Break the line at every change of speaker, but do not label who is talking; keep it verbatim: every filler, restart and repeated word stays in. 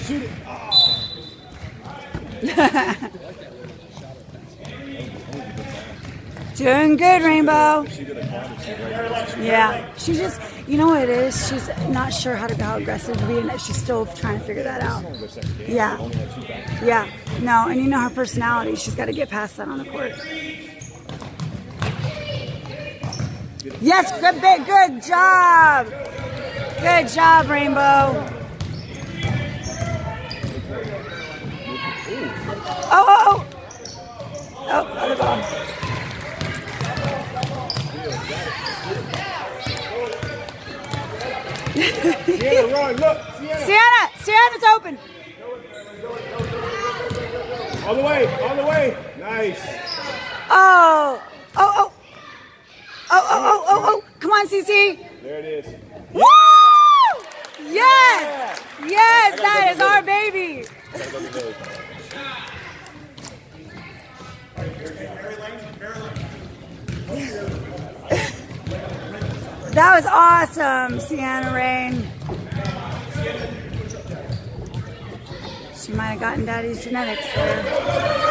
Shoot it. Oh.
Doing good, Raynbow. Yeah, she just, you know what it is? She's not sure how to how aggressive to be, and she's still trying to figure that out. Yeah, yeah, no, and you know her personality. She's got to get past that on the court. Yes, good bit, good job, good job, Raynbow. Oh, oh, oh, oh, other ball.
Siena, run, look, Siena.
Siena, Siena's open.
All the way, all the way. Nice.
Oh, oh, oh. Oh, oh, oh, oh, oh. Come on, C C.
There it is.
Woo! Yes! Yes, that is our baby. That was awesome, Siena Rayne. She might have gotten Daddy's genetics there.